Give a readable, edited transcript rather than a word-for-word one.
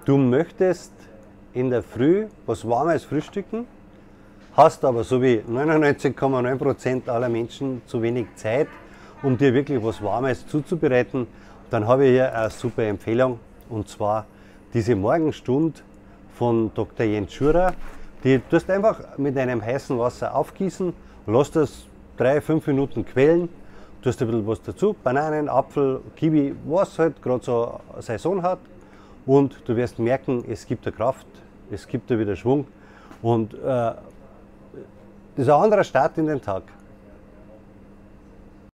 Du möchtest in der Früh was Warmes frühstücken, hast aber so wie 99,9% aller Menschen zu wenig Zeit, um dir wirklich was Warmes zuzubereiten. Dann habe ich hier eine super Empfehlung, und zwar diese Morgenstund von Dr. Jens Schurer. Die tust einfach mit einem heißen Wasser aufgießen, lässt das 3-5 Minuten quellen, tust ein bisschen was dazu, Bananen, Apfel, Kiwi, was halt gerade so Saison hat, und du wirst merken, es gibt dir Kraft, es gibt dir wieder Schwung, und das ist ein anderer Start in den Tag.